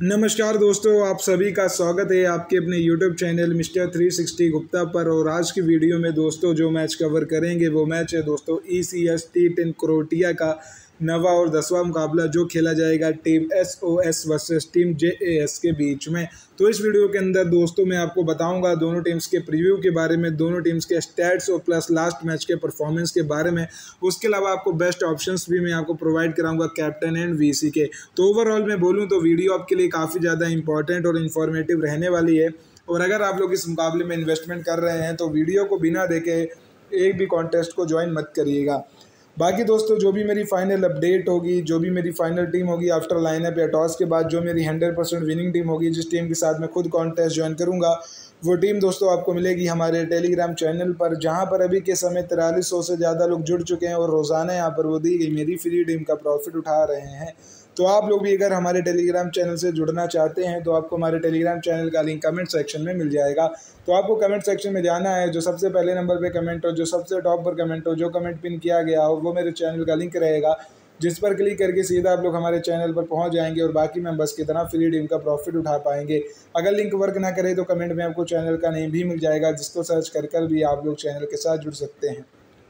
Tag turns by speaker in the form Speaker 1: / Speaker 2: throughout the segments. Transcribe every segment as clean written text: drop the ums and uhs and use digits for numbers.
Speaker 1: नमस्कार दोस्तों, आप सभी का स्वागत है आपके अपने YouTube चैनल मिस्टर 360 गुप्ता पर। और आज की वीडियो में दोस्तों जो मैच कवर करेंगे वो मैच है दोस्तों ECS T10 क्रोएटिया का नवा और 10वां मुकाबला जो खेला जाएगा team SOS versus team JAS के बीच में। तो इस वीडियो के अंदर दोस्तों मैं आपको बताऊंगा दोनों टीम्स के प्रीव्यू के बारे में, दोनों टीम्स के स्टैट्स और प्लस लास्ट मैच के परफॉर्मेंस के बारे में। उसके अलावा आपको बेस्ट ऑप्शंस भी मैं आपको प्रोवाइड कराऊंगा कैप्टन एंड VC के। तो ओवरऑल मैं बोलूँ तो वीडियो आपके लिए काफ़ी ज़्यादा इंपॉर्टेंट और इन्फॉर्मेटिव रहने वाली है। और अगर आप लोग इस मुकाबले में इन्वेस्टमेंट कर रहे हैं तो वीडियो को बिना देखे एक भी कॉन्टेस्ट को ज्वाइन मत करिएगा। बाकी दोस्तों जो भी मेरी फाइनल अपडेट होगी, जो भी मेरी फाइनल टीम होगी आफ्टर लाइनअप या टॉस के बाद, जो मेरी 100% विनिंग टीम होगी, जिस टीम के साथ मैं खुद कॉन्टेस्ट ज्वाइन करूंगा, वो टीम दोस्तों आपको मिलेगी हमारे टेलीग्राम चैनल पर, जहां पर अभी के समय 4300 से ज़्यादा लोग जुड़ चुके हैं और रोज़ाना यहां पर वो दी गई मेरी फ्री टीम का प्रॉफिट उठा रहे हैं। तो आप लोग भी अगर हमारे टेलीग्राम चैनल से जुड़ना चाहते हैं तो आपको हमारे टेलीग्राम चैनल का लिंक कमेंट सेक्शन में मिल जाएगा। तो आपको कमेंट सेक्शन में जाना है, जो सबसे पहले नंबर पे कमेंट हो, जो सबसे टॉप पर कमेंट हो, जो कमेंट पिन किया गया हो, वो मेरे चैनल का लिंक रहेगा, जिस पर क्लिक करके सीधा आप लोग हमारे चैनल पर पहुंच जाएंगे और बाकी मेंबर्स की तरह फ्री टीम का प्रॉफिट उठा पाएंगे। अगर लिंक वर्क ना करे तो कमेंट में आपको चैनल का नेम भी मिल जाएगा, जिसको सर्च कर भी आप लोग चैनल के साथ जुड़ सकते हैं।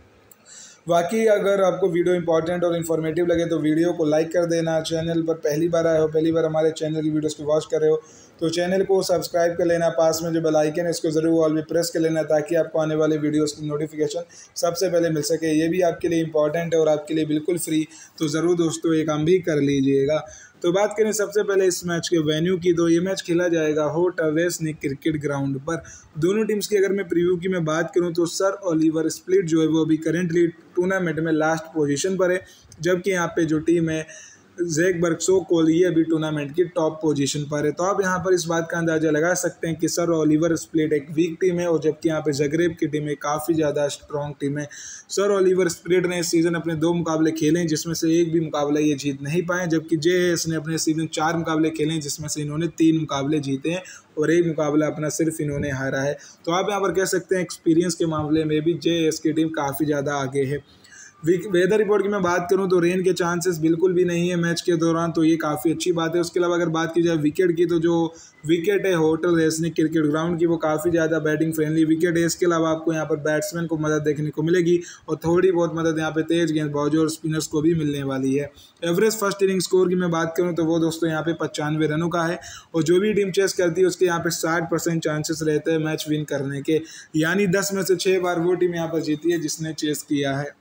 Speaker 1: बाकी अगर आपको वीडियो इंपॉर्टेंट और इन्फॉर्मेटिव लगे तो वीडियो को लाइक कर देना। चैनल पर पहली बार आए हो, पहली बार हमारे चैनल की वीडियोस को वॉच कर रहे हो तो चैनल को सब्सक्राइब कर लेना। पास में जो बेल आइकन है इसको ज़रूर ऑल भी प्रेस कर लेना ताकि आपको आने वाले वीडियोस की नोटिफिकेशन सबसे पहले मिल सके। ये भी आपके लिए इंपॉर्टेंट है और आपके लिए बिल्कुल फ्री, तो ज़रूर दोस्तों ये काम भी कर लीजिएगा। तो बात करें सबसे पहले इस मैच के वेन्यू की, तो ये मैच खेला जाएगा होट अवेस्निक क्रिकेट ग्राउंड पर। दोनों टीम्स की अगर मैं प्रीव्यू की मैं बात करूं तो सर ओलिवर स्प्लिट जो है वो अभी करेंटली टूर्नामेंट में लास्ट पोजीशन पर है, जबकि यहाँ पे जो टीम है ज़ेकबर्ग सो कोल ये अभी टूर्नामेंट की टॉप पोजीशन पर है। तो आप यहाँ पर इस बात का अंदाजा लगा सकते हैं कि सर ओलिवर स्प्लिट एक वीक टीम है और जबकि यहाँ पे ज़ग्रेब की टीम है काफ़ी ज़्यादा स्ट्रॉन्ग टीम है। सर ओलिवर स्प्लिट ने इस सीज़न अपने 2 मुकाबले खेले हैं जिसमें से एक भी मुकाबला ये जीत नहीं पाए, जबकि JAS ने अपने सीज़न 4 मुकाबले खेले हैं जिसमें से इन्होंने 3 मुकाबले जीते हैं और एक मुकाबला अपना सिर्फ इन्होंने हारा है। तो आप यहाँ पर कह सकते हैं एक्सपीरियंस के मामले में भी JAS की टीम काफ़ी ज़्यादा आगे है। वेदर रिपोर्ट की मैं बात करूं तो रेन के चांसेस बिल्कुल भी नहीं है मैच के दौरान, तो ये काफ़ी अच्छी बात है। उसके अलावा अगर बात की जाए विकेट की, तो जो विकेट है होटल रेसनिक क्रिकेट ग्राउंड की वो काफ़ी ज़्यादा बैटिंग फ्रेंडली विकेट है। इसके अलावा आपको यहाँ पर बैट्समैन को मदद देखने को मिलेगी और थोड़ी बहुत मदद यहाँ पे तेज गेंदबाजों और स्पिनर्स को भी मिलने वाली है। एवरेज फर्स्ट इनिंग स्कोर की मैं बात करूँ तो वो दोस्तों यहाँ पे 95 रनों का है और जो भी टीम चेस करती है उसके यहाँ पे 60% चांसेस रहते हैं मैच विन करने के, यानी 10 में से 6 बार वो टीम यहाँ पर जीती है जिसने चेस किया है।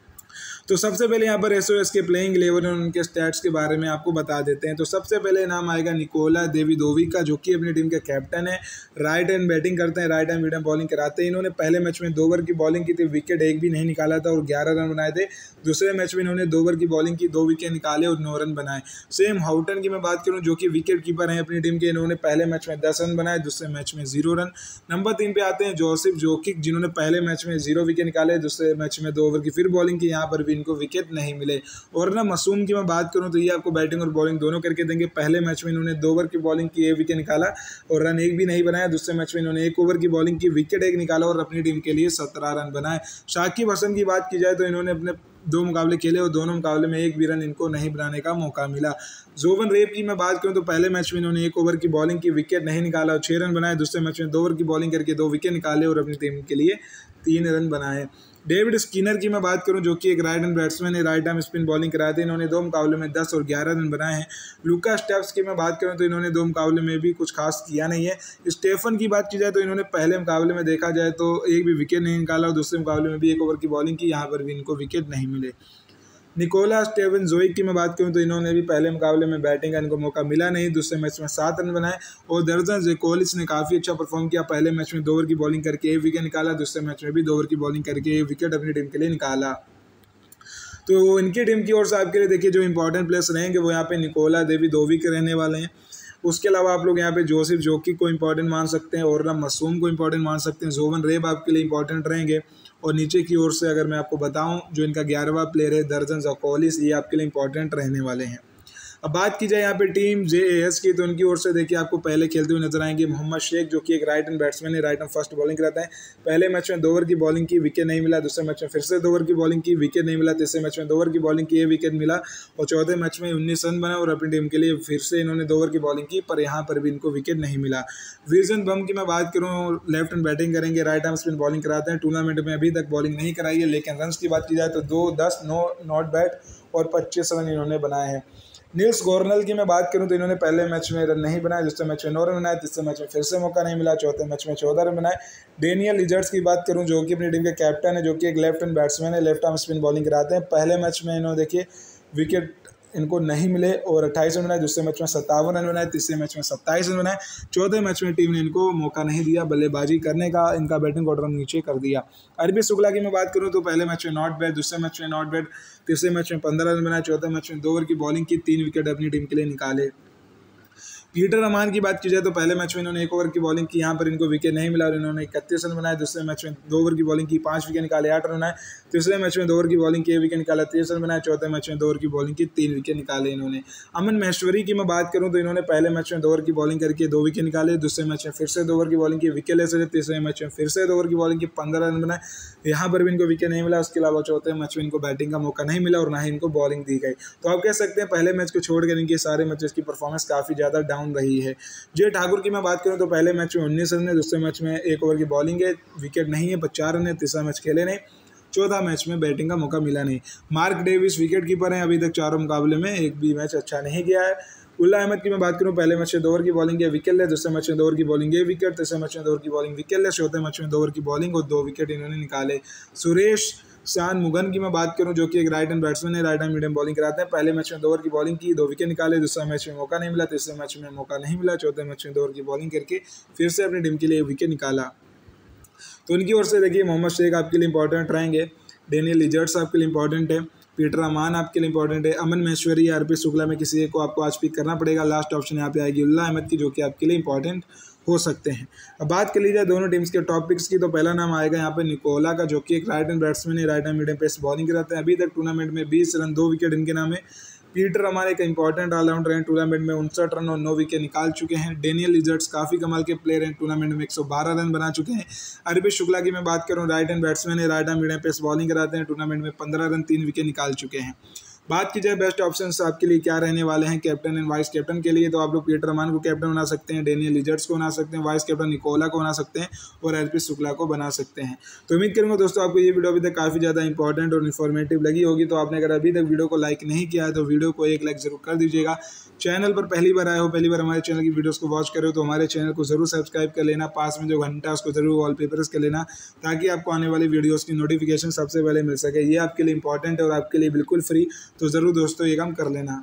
Speaker 1: तो सबसे पहले यहाँ पर SOS के प्लेइंग 11 और उनके स्टैट्स के बारे में आपको बता देते हैं। तो सबसे पहले नाम आएगा निकोला डेविडोविक का, जो कि अपनी टीम के कैप्टन है। राइट हैंड बैटिंग करते हैं, राइट हैंड मीडियम बॉलिंग कराते हैं। इन्होंने पहले मैच में 2 ओवर की बॉलिंग की थी, विकेट एक भी नहीं निकाला था और 11 रन बनाए थे। दूसरे मैच में इन्होंने 2 ओवर की बॉलिंग की, 2 विकेट निकाले और 9 रन बनाए। सेम हाउटन की मैं बात करूँ जो कि विकेट कीपर हैं अपनी टीम के, इन्होंने पहले मैच में 10 रन बनाए, दूसरे मैच में 0 रन। नंबर 3 पे आते हैं जोसेफ जोकिक, जिन्होंने पहले मैच में 0 विकेट निकाले, दूसरे मैच में 2 ओवर की फिर बॉलिंग की, यहाँ पर भी इनको विकेट नहीं मिले। और ना मासूम की मैं बात करूं तो ये आपको बैटिंग और बॉलिंग दोनों करके देंगे। पहले मैच में इन्होंने 2 ओवर की बॉलिंग की, 1 विकेट निकाला और रन एक भी नहीं बनाया। दूसरे मैच में इन्होंने 1 ओवर की बॉलिंग की, विकेट 1 निकाला और अपनी टीम के लिए 17 रन बनाए। शाकिब हसन की बात की जाए तो इन्होंने अपने 2 मुकाबले खेले और दोनों मुकाबले में 1 भी रन इनको नहीं बनाने का मौका मिला। जोवन रेप की मैं बात करूं तो पहले मैच में इन्होंने 1 ओवर की बॉलिंग की, विकेट नहीं निकाला और 6 रन बनाए। दूसरे मैच में 2 ओवर की बॉलिंग करके 2 विकेट निकाले और अपनी टीम के लिए 3 रन बनाए। डेविड स्किनर की मैं बात करूं जो कि एक राइट हैंड बैट्समैन है, राइट आर्म स्पिन बॉलिंग कराए थे। इन्होंने 2 मुकाबले में 10 और 11 रन बनाए हैं। लुका स्टेप्स की मैं बात करूं तो इन्होंने 2 मुकाबले में भी कुछ खास किया नहीं है। स्टेफन की बात की जाए तो इन्होंने पहले मुकाबले में देखा जाए तो 1 भी विकेट नहीं निकाला और दूसरे मुकाबले में भी 1 ओवर की बॉलिंग की, यहाँ पर भी इनको विकेट नहीं मिले। निकोला स्टेवेनज़ोइक की मैं बात करूं तो इन्होंने भी पहले मुकाबले में बैटिंग का इनको मौका मिला नहीं, दूसरे मैच में 7 रन बनाए और दर्जन जेकोलिस ने काफ़ी अच्छा परफॉर्म किया। पहले मैच में 2 ओवर की बॉलिंग करके 1 विकेट निकाला, दूसरे मैच में भी 2 ओवर की बॉलिंग करके 1 विकेट अपनी टीम के लिए निकाला। तो इनकी टीम की ओर से आपके लिए देखिए जो इंपॉर्टेंट प्लेयर्स रहेंगे वो यहाँ पे निकोला डेविडोविक रहने वाले हैं। उसके अलावा आप लोग यहाँ पे जोसेफ जोकिक को इंपॉर्टेंट मान सकते हैं और ना मासूम को इंपॉर्टेंट मान सकते हैं। जोवन रेब आपके लिए इंपॉर्टेंट रहेंगे और नीचे की ओर से अगर मैं आपको बताऊं जो इनका 11वां प्लेयर है दर्जन जकोलिस, ये आपके लिए इंपॉर्टेंट रहने वाले हैं। अब बात की जाए यहाँ पे टीम JAS की, तो उनकी ओर से देखिए आपको पहले खेलते हुए नजर आएंगे मोहम्मद शेख, जो कि एक राइट हैंड बैट्समैन है, राइट हैंड फर्स्ट बॉलिंग कराता है। पहले मैच में 2 ओवर की बॉलिंग की, विकेट नहीं मिला। दूसरे मैच में फिर से 2 ओवर की बॉलिंग की, विकेट नहीं मिला। तीसरे मैच में 2 ओवर की बॉलिंग की, 1 विकेट मिला। और चौथे मैच में 19 रन बना और अपनी टीम के लिए फिर से इन्होंने 2 ओवर की बॉलिंग की, पर यहाँ पर भी इनको विकेट नहीं मिला। विजन बम की मैं बात करूँ, लेफ्ट हैंड बैटिंग करेंगे, राइट आर्म स्पिन बॉलिंग कराते हैं। टूर्नामेंट में अभी तक बॉलिंग नहीं कराई है, लेकिन रन की बात की जाए तो 2, 10, 9 नॉट बैट और 25 रन इन्होंने बनाए हैं। नील्स गॉर्नल की मैं बात करूं तो इन्होंने पहले मैच में रन नहीं बनाए, दूसरे मैच में 9 रन बनाए, तीसरे मैच में फिर से मौका नहीं मिला, चौथे मैच में 14 रन बनाए। डेनियल लिजर्ड्स की बात करूं, जो कि अपनी टीम के कैप्टन है, जो कि एक लेफ्ट हैंड बैट्समैन है, लेफ्ट आर्म स्पिन बॉलिंग कराते हैं। पहले मैच में इन्होंने देखिए विकेट इनको नहीं मिले और 28 रन बनाए, दूसरे मैच में 57 रन बनाए, तीसरे मैच में 27 रन बनाए। चौथे मैच में टीम ने इनको मौका नहीं दिया बल्लेबाजी करने का, इनका बैटिंग ऑर्डर नीचे कर दिया। अरबी शुक्ला की मैं बात करूं तो पहले मैच में नॉट बैट, दूसरे मैच में नॉट बैट, तीसरे मैच में 15 रन बनाए, चौथे मैच में 2 ओवर की बॉलिंग की, 3 विकेट अपनी टीम के लिए निकाले। पीटर रमान की बात की जाए तो पहले मैच में इन्होंने 1 ओवर की बॉलिंग की, यहाँ पर इनको विकेट नहीं मिला और इन्होंने 31 रन बनाए। दूसरे मैच में 2 ओवर की बॉलिंग की, 5 विकेट निकाले, 8 रन बनाए। तीसरे मैच में 2 ओवर की बॉलिंग की, 1 विकेट निकाला, 23 रन बनाए। चौथे मैच में 2 ओवर की बॉलिंग की, 3 विकेट निकाले इन्होंने। अमन महेश्वरी की मैं बात करूँ तो इन्होंने पहले मैच में 2 ओवर की बॉलिंग करके 2 विकेट निकाले, दूसरे मैच में फिर से 2 ओवर की बॉलिंग की, विकेट ले सके, तीसरे मैच में फिर से 2 ओवर की बॉलिंग की, 15 रन बनाए, यहाँ पर भी इनको विकेट नहीं मिला। उसके अलावा चौथे मैच में इनको बैटिंग का मौका नहीं मिला और ना ही इनको बॉलिंग दी गई। तो आप कह सकते हैं पहले मैच को छोड़कर इनके सारे मैचेस की परफॉर्मेंस काफ़ी ज़्यादा डाउन रही है। जे ठाकुर की मैं बात करूं तो पहले मैच में 19 रन है, दूसरे मैच में 1 ओवर की बॉलिंग है, विकेट नहीं है, 4 रन है, तीसरा मैच खेले नहीं, चौथा मैच में बैटिंग का मौका मिला नहीं। मार्क डेविस विकेट कीपर हैं, अभी तक 4 मुकाबले में एक भी मैच अच्छा नहीं गया है। उल्ला अहमद की मैं बात करूं, पहले मैच में 2 ओवर की बॉलिंग है, विकेट ले, दूसरे मैच में 2 ओवर की बॉलिंग है, विकेट, तीसरे मैच में 2 ओवर की बॉलिंग, विकेट ले, चौथे मैच में 2 ओवर की बॉलिंग और 2 विकेट इन्होंने निकाले। सुरेश शान मुगन की मैं बात करूं, जो कि एक राइट हैंड बैट्समैन है, राइट हैंड मीडियम बॉलिंग कराते हैं। पहले मैच में 2 ओवर की बॉलिंग की, 2 विकेट निकाले, दूसरे मैच में मौका नहीं मिला, तीसरे मैच में मौका नहीं मिला, चौथे मैच में 2 ओवर की बॉलिंग करके फिर से अपनी टीम के लिए विकेट निकाला। तो उनकी ओर से देखिए मोहम्मद शेख आपके लिए इंपॉर्टेंट रहेंगे, डेनियल लिजर्ड्स आपके लिए इंपॉर्टेंट है, पीटर रमान आपके लिए इंपॉर्टेंट है, अमन महेश्वरी या आरपी शुक्ला में किसी एक को आपको आज पिक करना पड़ेगा। लास्ट ऑप्शन यहाँ पे आएगी उल्ला अहमद की, जो कि आपके लिए इंपॉर्टेंट हो सकते हैं। अब बात कर लीजिए दोनों टीम्स के टॉप पिक्स की, तो पहला नाम आएगा यहाँ पे निकोला का, जो कि एक राइट हैंड बैट्समैन है, right hand medium pace bowling कराते हैं। अभी तक टूर्नामेंट में 20 रन 2 विकेट इनके नाम है। पीटर हमारे एक इंपॉर्टेंट ऑलराउंडर हैं, टूर्नामेंट में 59 रन और 9 विकेट निकाल चुके हैं। डेनियल लिजर्ड्स काफ़ी कमाल के प्लेयर हैं, टूर्नामेंट में 112 रन बना चुके हैं। अरबी शुक्ला की मैं बात करूं, राइट हैंड बैट्समैन है, right hand medium pace bowling कराते हैं, टूर्नामेंट में 15 रन 3 विकेट निकाल चुके हैं। बात की जाए बेस्ट ऑप्शंस आपके लिए क्या रहने वाले हैं कैप्टन एंड वाइस कैप्टन के लिए, तो आप लोग पीटर रमान को कैप्टन बना सकते हैं, डेनियल लिजर्ड्स को बना सकते हैं, वाइस कैप्टन निकोला को बना सकते हैं और आरपी शुक्ला को बना सकते हैं। तो उम्मीद करूंगा दोस्तों आपको ये वीडियो अभी तक काफ़ी ज़्यादा इंपॉर्टेंट और इन्फॉर्मेटिव लगी होगी। तो आपने अगर अभी तक वीडियो को लाइक नहीं किया है तो वीडियो को एक लाइक जरूर कर दीजिएगा। चैनल पर पहली बार आए हो, पहली बार हमारे चैनल की वीडियोस को वॉच करो तो हमारे चैनल को जरूर सब्सक्राइब कर लेना, पास में जो घंटा है उसको जरूर वॉलपेपर्स कर लेना, ताकि आपको आने वाली वीडियोस की नोटिफिकेशन सबसे पहले मिल सके। ये आपके लिए इंपॉर्टेंट है और आपके लिए बिल्कुल फ्री, तो ज़रूर दोस्तों ये काम कर लेना।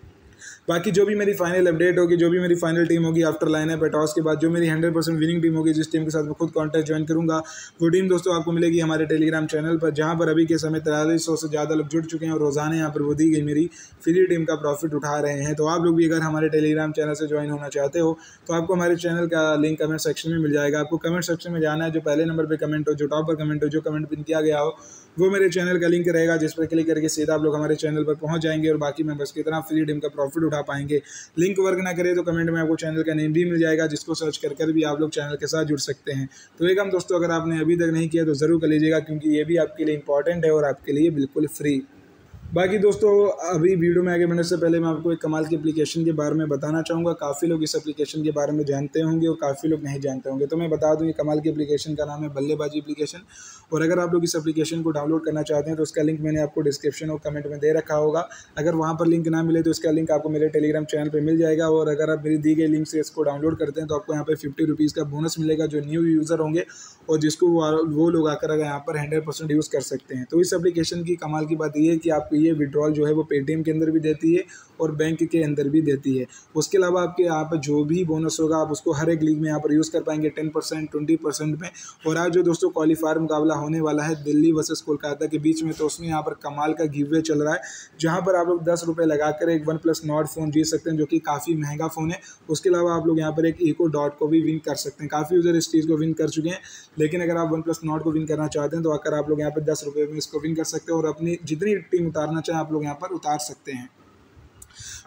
Speaker 1: बाकी जो भी मेरी फाइनल अपडेट होगी, जो भी मेरी फाइनल टीम होगी आफ्टर लाइनअप टॉस के बाद, जो मेरी 100% विनिंग टीम होगी, जिस टीम के साथ मैं खुद कॉन्टेस्ट ज्वाइन करूंगा, वो टीम दोस्तों आपको मिलेगी हमारे टेलीग्राम चैनल पर, जहां पर अभी के समय 4300 से ज़्यादा लोग जुड़ चुके हैं और रोजाना यहाँ पर वो दी गई मेरी फ्री टीम का प्रॉफिट उठा रहे हैं। तो आप लोग भी अगर हमारे टेलीग्राम चैनल से ज्वाइन होना चाहते हो तो आपको हमारे चैनल का लिंक कमेंट सेक्शन में मिल जाएगा। आपको कमेंट सेक्शन में जाना है, जो पहले नंबर पर कमेंट हो, जो टॉप पर कमेंट हो, जो कमेंट पिन किया गया हो, वो मेरे चैनल का लिंक रहेगा, जिस पर क्लिक करके सीधा आप लोग हमारे चैनल पर पहुंच जाएंगे और बाकी मेंबर्स की तरह फ्री टीम का प्रॉफिट उठा पाएंगे। लिंक वर्क ना करे तो कमेंट में आपको चैनल का नेम भी मिल जाएगा, जिसको सर्च कर भी आप लोग चैनल के साथ जुड़ सकते हैं। तो ये काम दोस्तों अगर आपने अभी तक नहीं किया तो ज़रूर कर लीजिएगा, क्योंकि ये भी आपके लिए इंपॉर्टेंट है और आपके लिए बिल्कुल फ्री। बाकी दोस्तों अभी वीडियो में आगे बढ़ने से पहले मैं आपको एक कमाल की एप्लीकेशन के बारे में बताना चाहूँगा। काफ़ी लोग इस एप्लीकेशन के बारे में जानते होंगे और काफ़ी लोग नहीं जानते होंगे, तो मैं बता दूँ ये कमाल की एप्लीकेशन का नाम है बल्लेबाजी एप्लीकेशन। और अगर आप लोग इस एप्लीकेशन को डाउनलोड करना चाहते हैं तो उसका लिंक मैंने आपको डिस्क्रिप्शन और कमेंट में दे रखा होगा। अगर वहाँ पर लिंक ना मिले तो इसका लिंक आपको मेरे टेलीग्राम चैनल पर मिल जाएगा, और अगर आप मेरी दी गई लिंक से इसको डाउनलोड करते हैं तो आपको यहाँ पर 50 रुपीज़ का बोनस मिलेगा, जो न्यू यूज़र होंगे और जिसको वो लोग आकर अगर यहाँ पर 100% यूज़ कर सकते हैं। तो इस एप्लीकेशन की कमाल की बात ये है कि आपको ये विड्रॉल जो है वो पेटीएम के अंदर भी देती है और बैंक के अंदर भी देती है। उसके अलावा आपके यहाँ पर जो भी बोनस होगा आप उसको हर एक लीग में यहाँ पर यूज़ कर पाएंगे 10%, 20% में। और आज जो दोस्तों क्वालीफायर मुकाबला होने वाला है दिल्ली वर्सेस कोलकाता के बीच में, तो उसमें यहाँ पर कमाल का गिवअवे चल रहा है, जहाँ पर आप लोग 10 रुपये लगाकर एक OnePlus Nord फ़ोन जीत सकते हैं, जो कि काफ़ी महंगा फ़ोन है। उसके अलावा आप लोग यहाँ पर एक Echo Dot को भी विन कर सकते हैं। काफ़ी यूज़र इस चीज़ को विन कर चुके हैं, लेकिन अगर आप OnePlus Nord को विन करना चाहते हैं तो आकर आप लोग यहाँ पर 10 रुपये में इसको विन कर सकते हैं और अपनी जितनी टीम उतारना चाहें आप लोग यहाँ पर उतार सकते हैं।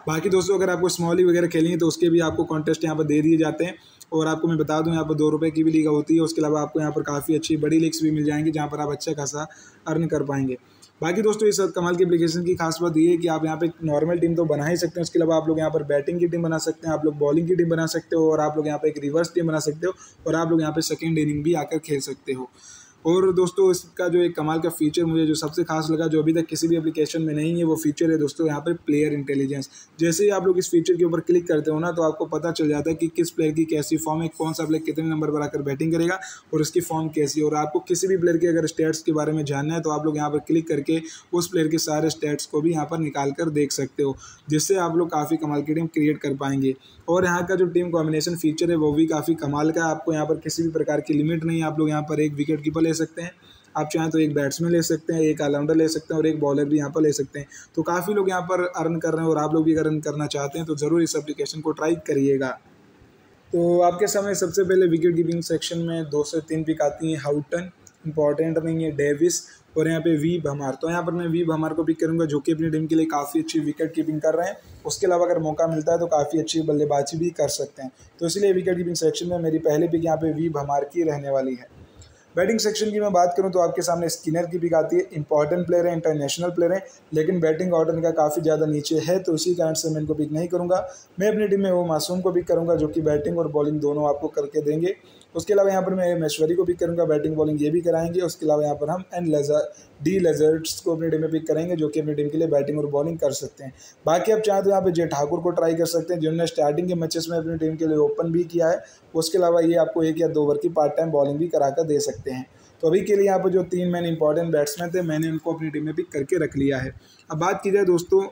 Speaker 1: बाकी दोस्तों अगर आपको स्मॉली वगैरह खेलनी है तो उसके भी आपको कॉन्टेस्ट यहाँ पर दे दिए जाते हैं। और आपको मैं बता दूं यहाँ पर 2 रुपये की भी लीग होती है। उसके अलावा आपको यहाँ पर काफ़ी अच्छी बड़ी लीग्स भी मिल जाएंगी जहाँ पर आप अच्छा खासा अर्न कर पाएंगे। बाकी दोस्तों इस कमाल की एप्लीकेशन की खास बात ये है कि आप यहाँ पे नॉर्मल टीम तो बना ही सकते हैं, उसके अलावा आप लोग यहाँ पर बैटिंग की टीम बना सकते हैं, आप लोग बॉलिंग की टीम बना सकते हो, और आप लोग यहाँ पे एक रिवर्स टीम बना सकते हो, और आप लोग यहाँ पे सेकेंड इनिंग भी आकर खेल सकते हो। और दोस्तों इसका जो एक कमाल का फीचर मुझे जो सबसे खास लगा, जो अभी तक किसी भी एप्लीकेशन में नहीं है, वो फीचर है दोस्तों यहाँ पर प्लेयर इंटेलिजेंस। जैसे ही आप लोग इस फीचर के ऊपर क्लिक करते हो ना, तो आपको पता चल जाता है कि किस प्लेयर की कैसी फॉर्म है, कौन सा प्लेयर कितने नंबर पर आकर बैटिंग करेगा और उसकी फॉर्म कैसी है। और आपको किसी भी प्लेयर के अगर स्टैट्स के बारे में जानना है तो आप लोग यहाँ पर क्लिक करके उस प्लेयर के सारे स्टैट्स को भी यहाँ पर निकाल कर देख सकते हो, जिससे आप लोग काफ़ी कमाल की टीम क्रिएट कर पाएंगे। और यहाँ का जो टीम कॉम्बिनेशन फीचर है वो भी काफ़ी कमाल का है। आपको यहाँ पर किसी भी प्रकार की लिमिट नहीं है। आप लोग यहाँ पर एक विकेट कीपर ले सकते हैं, आप चाहें तो एक बैट्समैन ले सकते हैं, एक ऑलराउंडर ले सकते हैं और एक बॉलर भी यहाँ पर ले सकते हैं। तो काफ़ी लोग यहाँ पर अर्न कर रहे हैं और आप लोग भी अगर अर्न करना चाहते हैं तो ज़रूर इस एप्लीकेशन को ट्राई करिएगा। तो आपके सामने सबसे पहले विकेट कीपिंग सेक्शन में 2 से 3 पिक आती हैं। हाउटन इंपॉर्टेंट नहीं है, डेविस और यहाँ पे वी भमार। तो यहाँ पर मैं वी भमार को पिक करूँगा जो कि अपनी टीम के लिए काफ़ी अच्छी विकेट कीपिंग कर रहे हैं। उसके अलावा अगर मौका मिलता है तो काफ़ी अच्छी बल्लेबाजी भी कर सकते हैं। तो इसलिए विकेट कीपिंग सेक्शन में मेरी पहली पिक यहाँ पे वी भमार की रहने वाली है। बैटिंग सेक्शन की मैं बात करूं तो आपके सामने स्किनर की पिक आती है। इंपॉर्टेंट प्लेयर है, इंटरनेशनल प्लेयर है, लेकिन बैटिंग ऑर्डर इनका काफ़ी ज़्यादा नीचे है, तो इसी कारण से मैं इनको पिक नहीं करूंगा। मैं अपनी टीम में वो मासूम को पिक करूंगा जो कि बैटिंग और बॉलिंग दोनों आपको करके देंगे। उसके अलावा यहाँ पर मैं महेश्वरी को पिक करूंगा, बैटिंग बॉलिंग ये भी कराएंगे। उसके अलावा यहाँ पर हम डी लेजर्ड्स को अपनी टीम में पिक करेंगे जो कि अपनी टीम के लिए बैटिंग और बॉलिंग कर सकते हैं। बाकी आप चाहें तो यहाँ पे जे ठाकुर को ट्राई कर सकते हैं जिन्होंने स्टार्टिंग के मैचेस में अपनी टीम के लिए ओपन भी किया है। उसके अलावा ये आपको 1 या 2 ओवर की पार्ट टाइम बॉलिंग भी करा कर दे सकते हैं। तो अभी के लिए यहाँ पर जो 3 मैन इंपॉर्टेंट बैट्समैन थे मैंने उनको अपनी टीम में पिक करके रख लिया है। अब बात की जाए दोस्तों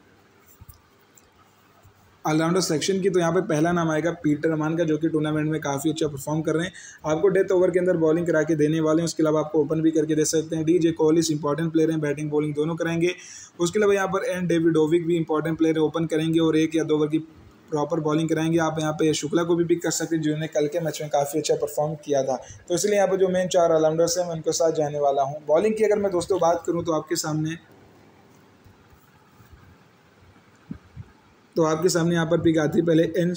Speaker 1: ऑलराउंडर सेक्शन की, तो यहाँ पे पहला नाम आएगा पीटर अमान का जो कि टूर्नामेंट में काफ़ी अच्छा परफॉर्म कर रहे हैं। आपको डेथ ओवर के अंदर बॉलिंग करा के देने वाले हैं। उसके अलावा आपको ओपन भी करके दे सकते हैं। डीजे कॉलिस इंपॉर्टेंट प्लेयर हैं, बैटिंग बॉलिंग दोनों कराएंगे। उसके अलावा यहाँ पर एन डेविडोविक भी इंपॉर्टेंट प्लेयर है, ओपन करेंगे और 1 या 2 ओवर की प्रॉपर बॉलिंग कराएंगे। आप यहाँ पे शुक्ला को भी पिक कर सकते हैं जिन्होंने कल के मैच में काफ़ी अच्छा परफॉर्म किया था। तो इसलिए यहाँ पर जो मेन 4 ऑलराउंडर्स हैं मैं उनके साथ जाने वाला हूँ। बॉलिंग की अगर मैं दोस्तों बात करूँ तो आपके सामने यहाँ पर पिक आती है पहले एन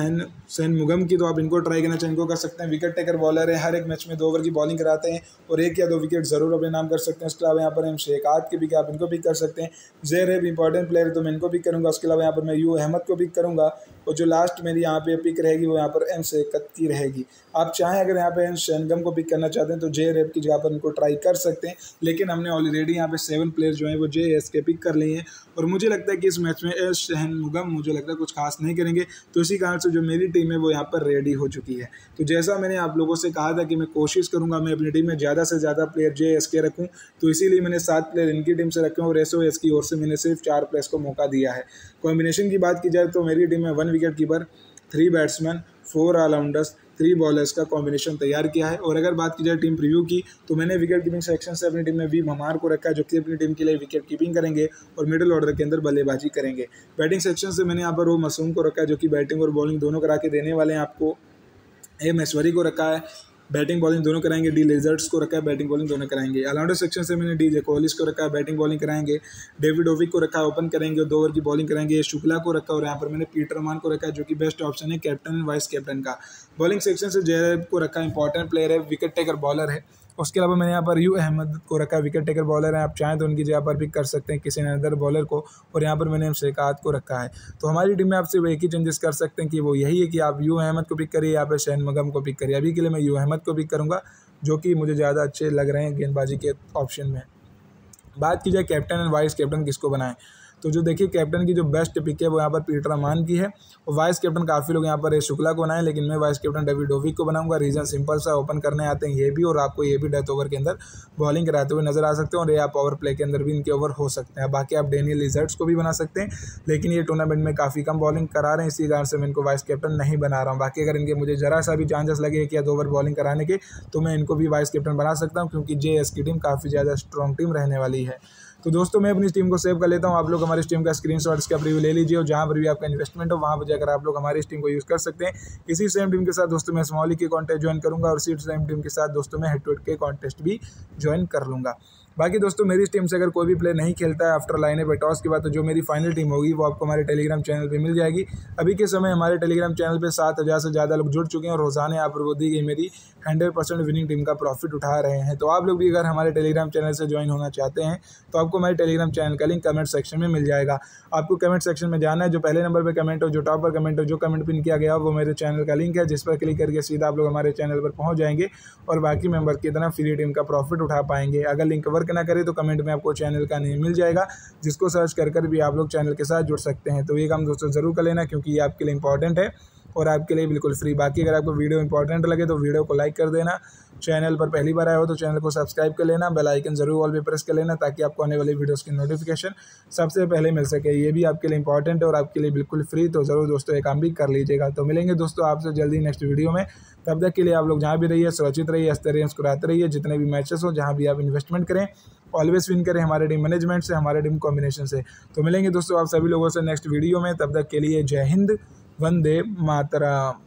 Speaker 1: शनमुगम की। तो आप इनको ट्राई करना चाहें, इनको कर सकते हैं। विकेट टेकर बॉलर है, हर एक मैच में 2 ओवर की बॉलिंग कराते हैं और 1 या 2 विकेट ज़रूर अपने नाम कर सकते हैं। उसके अलावा यहाँ पर एम शेखात की पिक, आप इनको पिक कर सकते हैं। जैर है इंपॉर्टेंट प्लेयर, तो मैं इनको पिक करूँगा। उसके अलावा यहाँ पर मैं यू अहमद को पिक करूँगा और जो लास्ट मेरी यहाँ पे पिक रहेगी वो यहाँ पर एम शेखत की रहेगी। आप चाहें अगर यहाँ पे एन शनगम को पिक करना चाहते हैं तो जे रेप की जगह पर इनको ट्राई कर सकते हैं, लेकिन हमने ऑलरेडी यहाँ पे 7 प्लेयर जो हैं वो जे एस के पिक कर लिए हैं और मुझे लगता है कि इस मैच में एस शनमुगम मुझे लगता है कुछ खास नहीं करेंगे। तो इसी कारण से जो मेरी टीम है वो यहाँ पर रेडी हो चुकी है। तो जैसा मैंने आप लोगों से कहा था कि मैं कोशिश करूँगा मैं अपनी टीम में ज़्यादा से ज़्यादा प्लेयर जे एस के रखूँ, तो इसीलिए मैंने 7 प्लेयर इनकी टीम से रखे और SOS की ओर से मैंने सिर्फ 4 प्लेयर्स को मौका दिया है। कॉम्बिनेशन की बात की जाए तो मेरी टीम में 1 wicket keeper, 3 batsman, 4 allrounders, 3 bowlers का कॉम्बिनेशन तैयार किया है। और अगर बात की जाए टीम प्रीव्यू की तो मैंने विकेट कीपिंग सेक्शन से अपनी टीम में वी भमार को रखा है जो कि अपनी टीम के लिए विकेट कीपिंग करेंगे और मिडिल ऑर्डर के अंदर बल्लेबाजी करेंगे। बैटिंग सेक्शन से मैंने यहाँ पर वो मासूम को रखा है जो कि बैटिंग और बॉलिंग दोनों करा के देने वाले हैं आपको। महेश्वरी को रखा है, बैटिंग बॉलिंग दोनों कराएंगे। डी लेजर्ड्स को रखा है, बैटिंग बॉलिंग दोनों कराएंगे। ऑलराउंडर सेक्शन से मैंने डीजे कोहलिस को रखा है, बैटिंग बॉलिंग कराएंगे। डेविडोविक को रखा है, ओपन करेंगे और 2 ओवर की बॉलिंग कराएंगे। शुक्ला को रखा और यहाँ पर मैंने पीटर अमान को रखा है जो कि बेस्ट ऑप्शन है कैप्टन एंड वाइस कैप्टन का। बॉलिंग सेक्शन से जयरेब को रखा है, इंपॉर्टेंट प्लेयर है, विकेट टेकर बॉलर है। उसके अलावा मैंने यहाँ पर यू अहमद को रखा है, विकेट टेकर बॉलर है, आप चाहें तो उनकी जगह पर पिक कर सकते हैं किसी अदर बॉलर को। और यहाँ पर मैंने शेखात को रखा है। तो हमारी टीम में आप सिर्फ एक ही चेंजेस कर सकते हैं कि वो यही है कि आप यू अहमद को पिक करिए, यहाँ पर शनमुगम को पिक करिए। अभी के लिए मैं यू अहमद को पिक करूँगा जो कि मुझे ज़्यादा अच्छे लग रहे हैं गेंदबाजी के ऑप्शन में। बात की जाए कैप्टन एंड वाइस कैप्टन किसको बनाएं, तो जो देखिए कैप्टन की जो बेस्ट पिक है वो यहाँ पर पीटर अमान की है और वाइस कैप्टन काफ़ी लोग यहाँ पर शुक्ला को बनाएं, लेकिन मैं वाइस कैप्टन डेविडोविक को बनाऊंगा। रीज़न सिंपल सा, ओपन करने आते हैं ये भी और आपको ये भी डेथ ओवर के अंदर बॉलिंग कराते हुए नजर आ सकते हैं और ये आप पावर प्ले के अंदर भी इनके ओवर हो सकते हैं। बाकी आप डेनियल लिजर्ड्स को भी बना सकते हैं, लेकिन ये टूर्नामेंट में काफ़ी कम बॉलिंग करा रहे हैं, इसी कारण से मैं इनको वाइस कैप्टन नहीं बना रहा हूँ। बाकी अगर इनके मुझे ज़रा सा भी चांसेस लगे कि 2 ओवर बॉलिंग कराने के तो मैं इनको भी वाइस कैप्टन बना सकता हूँ, क्योंकि JS की टीम काफ़ी ज़्यादा स्ट्रॉन्ग टीम रहने वाली है। तो दोस्तों मैं अपनी इस टीम को सेव कर लेता हूँ। आप लोग हमारी इस टीम का स्क्रीनशॉट इसका प्रीव्यू ले लीजिए और जहाँ पर भी आपका इन्वेस्टमेंट हो वहाँ पर जाकर आप लोग हमारी इस टीम को यूज़ कर सकते हैं। इसी सेम टीम के साथ दोस्तों मैं स्मॉली के कॉन्टेस्ट ज्वाइन करूँगा और इसी सेम टीम के साथ दोस्तों मैं हेड टू हेड के कॉन्टेस्ट भी ज्वाइन कर लूँगा। बाकी दोस्तों मेरी टीम से अगर कोई भी प्लेयर नहीं खेलता है आफ्टर लाइनअप टॉस के बाद, तो जो मेरी फाइनल टीम होगी वो आपको हमारे टेलीग्राम चैनल पे मिल जाएगी। अभी के समय हमारे टेलीग्राम चैनल पे 7,000 से ज़्यादा लोग जुड़ चुके हैं और रोजाना यहाँ पर वो दी गई मेरी 100% विनिंग टीम का प्रॉफिट उठा रहे हैं। तो आप लोग भी अगर हमारे टेलीग्राम चैनल से ज्वाइन होना चाहते हैं तो आपको हमारे टेलीग्राम चैनल का लिंक कमेंट सेक्शन में मिल जाएगा। आपको कमेंट सेक्शन में जाना है, जो पहले नंबर पर कमेंट हो, जो टॉप पर कमेंट हो, जो कमेंट पिन किया गया वो मेरे चैनल का लिंक है, जिस पर क्लिक करके सीधा आप लोग हमारे चैनल पर पहुंच जाएंगे और बाकी मेंबर की तरह फ्री टीम का प्रॉफिट उठा पाएंगे। अगर लिंक वर्क ना करे तो कमेंट में आपको चैनल का नेम मिल जाएगा, जिसको सर्च कर भी आप लोग चैनल के साथ जुड़ सकते हैं। तो ये काम दोस्तों ज़रूर कर लेना, क्योंकि ये आपके लिए इंपॉर्टेंट है और आपके लिए बिल्कुल फ्री। बाकी अगर आपको वीडियो इंपॉर्टेंट लगे तो वीडियो को लाइक कर देना, चैनल पर पहली बार आए हो तो चैनल को सब्सक्राइब कर लेना, बेल आइकन जरूर ऑल पे प्रेस कर लेना, ताकि आपको आने वाली वीडियोस की नोटिफिकेशन सबसे पहले मिल सके। ये भी आपके लिए इंपॉर्टेंट है और आपके लिए बिल्कुल फ्री, तो ज़रूर दोस्तों ये काम भी कर लीजिएगा। तो मिलेंगे दोस्तों आपसे जल्दी नेक्स्ट वीडियो में। तब तक के लिए आप लोग जहाँ भी रहिए सुरक्षित रहिए, हंसते रहिए, मुस्कुराते रहिए। जितने भी मैचेस हो, जहाँ भी आप इन्वेस्टमेंट करें, ऑलवेज विन करें हमारे टीम मैनेजमेंट से, हमारे टीम कॉम्बिनेशन से। तो मिलेंगे दोस्तों आप सभी लोगों से नेक्स्ट वीडियो में। तब तक के लिए जय हिंद, वंदे मातरम।